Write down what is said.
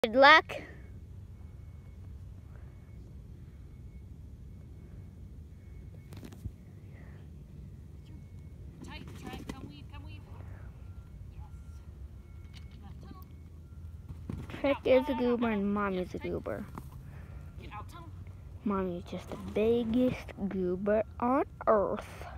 Good luck. Tight, come weave. Yes. Trick is a goober and Mommy's a goober. Get out, tunnel. Mommy's just the biggest goober on earth.